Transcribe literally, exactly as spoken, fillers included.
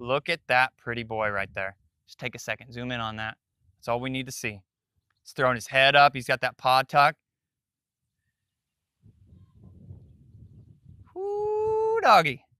Look at that pretty boy right there. Just take a second, zoom in on that. That's all we need to see. He's throwing his head up. He's got that paw tuck. Whoo, doggy.